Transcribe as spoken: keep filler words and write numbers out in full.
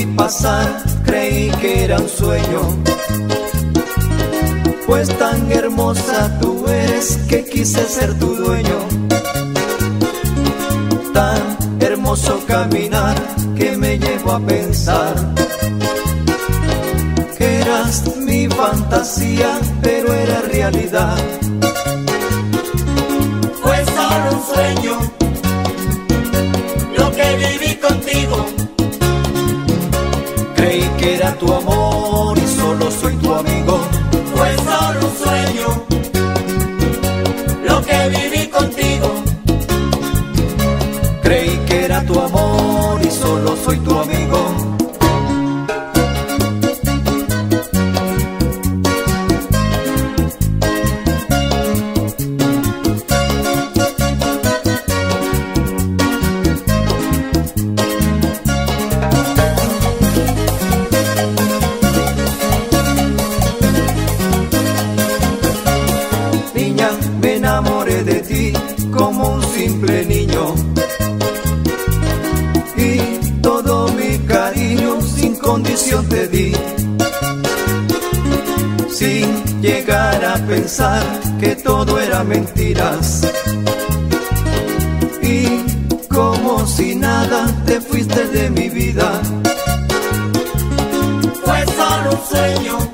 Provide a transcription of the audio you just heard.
vi pasar, creí que era un sueño, pues tan hermosa tú eres que quise ser tu dueño. Tan hermoso caminar que me llevó a pensar que eras mi fantasía, pero era realidad. Fue solo un sueño lo que viví contigo. Creí que era tu amor y solo soy tu amigo. Fue solo un sueño lo que viví contigo. Creí que era tu amor y solo soy tu amigo. Niña, me enamoré de ti como un simple niño, y todo mi cariño sin condición te di, sin llegar a pensar que todo era mentiras. Y como si nada te fuiste de mi vida. Fue solo un sueño